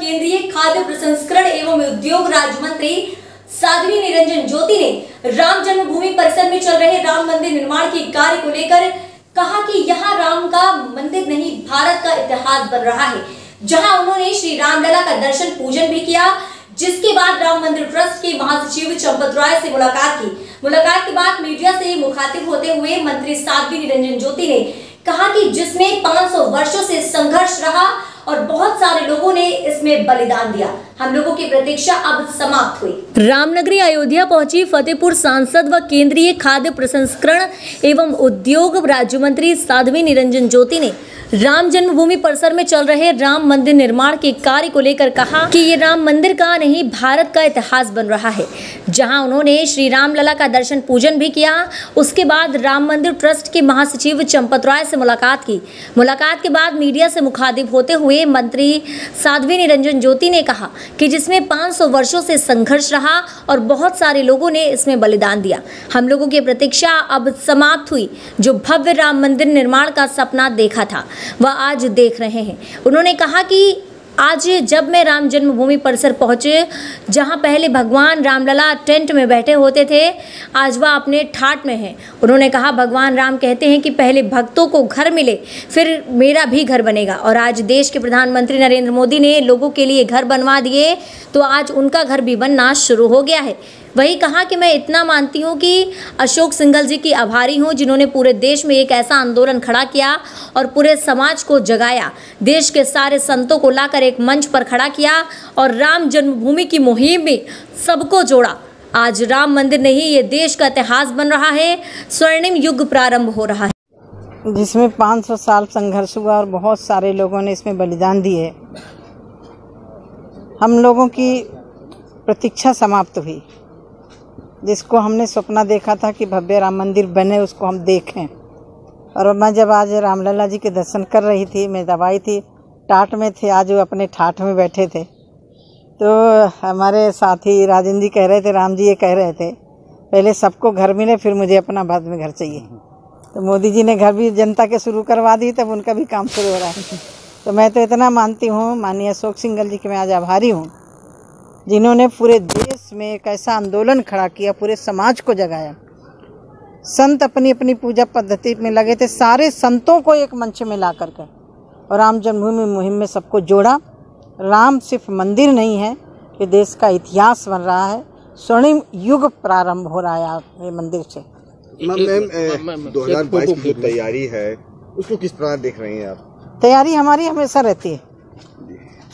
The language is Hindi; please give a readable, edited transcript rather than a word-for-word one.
केंद्रीय खाद्य प्रसंस्करण एवं उद्योग राज्य मंत्री साध्वी निरंजन ज्योति ने राम जन्मभूमि परिसर में चल रहे राम मंदिर निर्माण के कार्य को लेकर कहा कि यहाँ राम का मंदिर नहीं, भारत का इतिहास बन रहा है। जहां उन्होंने श्री रामलला का दर्शन पूजन भी किया, जिसके बाद राम मंदिर ट्रस्ट के महासचिव चंपत राय से मुलाकात की। मुलाकात के बाद मीडिया से मुखातिब होते हुए मंत्री साध्वी निरंजन ज्योति ने कहा कि जिसमें 500 वर्षों से संघर्ष रहा और बहुत सारे लोगों ने इसमें बलिदान दिया, हम लोगों की प्रतीक्षा अब समाप्त हुई। रामनगरी अयोध्या पहुंची फतेहपुर सांसद व केंद्रीय खाद्य प्रसंस्करण एवं उद्योग राज्य मंत्री साध्वी निरंजन ज्योति ने राम जन्मभूमि परिसर में चल रहे राम मंदिर निर्माण के कार्य को लेकर कहा कि ये राम मंदिर का नहीं, भारत का इतिहास बन रहा है। जहां उन्होंने श्री रामलला का दर्शन पूजन भी किया। उसके बाद राम मंदिर ट्रस्ट के महासचिव चंपत राय से मुलाकात की। मुलाकात के बाद मीडिया से मुखातिब होते हुए मंत्री साध्वी निरंजन ज्योति ने कहा कि जिसमें 500 वर्षों से संघर्ष रहा और बहुत सारे लोगों ने इसमें बलिदान दिया, हम लोगों की प्रतीक्षा अब समाप्त हुई। जो भव्य राम मंदिर निर्माण का सपना देखा था वह आज देख रहे हैं। उन्होंने कहा कि आज जब मैं राम जन्मभूमि परिसर पहुंचे, जहां पहले भगवान रामलला टेंट में बैठे होते थे, आज वह अपने ठाट में हैं। उन्होंने कहा भगवान राम कहते हैं कि पहले भक्तों को घर मिले, फिर मेरा भी घर बनेगा। और आज देश के प्रधानमंत्री नरेंद्र मोदी ने लोगों के लिए घर बनवा दिए, तो आज उनका घर भी बनना शुरू हो गया है। वही कहा कि मैं इतना मानती हूँ कि अशोक सिंघल जी की आभारी हूँ, जिन्होंने पूरे देश में एक ऐसा आंदोलन खड़ा किया और पूरे समाज को जगाया। देश के सारे संतों को लाकर एक मंच पर खड़ा किया और राम जन्मभूमि की मुहिम में सबको जोड़ा। आज राम मंदिर नहीं, ये देश का इतिहास बन रहा है, स्वर्णिम युग प्रारंभ हो रहा है, जिसमें 500 साल संघर्ष हुआ और बहुत सारे लोगों ने इसमें बलिदान दिए। हम लोगों की प्रतीक्षा समाप्त हुई। जिसको हमने सपना देखा था कि भव्य राम मंदिर बने, उसको हम देखें। और मैं जब आज रामलला जी के दर्शन कर रही थी, मैं दवाई थी, ठाठ में थे, आज वो अपने ठाठ में बैठे थे। तो हमारे साथी राजेंद्र जी कह रहे थे, राम जी ये कह रहे थे पहले सबको घर मिले, फिर मुझे अपना बाद में घर चाहिए। तो मोदी जी ने घर भी जनता के शुरू करवा दी, तब उनका भी काम शुरू हो रहा है। तो मैं तो इतना मानती हूँ माननीय अशोक सिंघल जी की मैं आज आभारी हूँ, जिन्होंने पूरे देश में एक ऐसा आंदोलन खड़ा किया, पूरे समाज को जगाया। संत अपनी अपनी पूजा पद्धति में लगे थे, सारे संतों को एक मंच में ला करके और राम जन्मभूमि मुहिम में सबको जोड़ा। राम सिर्फ मंदिर नहीं है, ये देश का इतिहास बन रहा है, स्वर्णिम युग प्रारंभ हो रहा है ये मंदिर से। मैम 2022 की जो तैयारी है उसको किस प्रकार देख रही हैं आप? तैयारी हमारी हमेशा रहती है।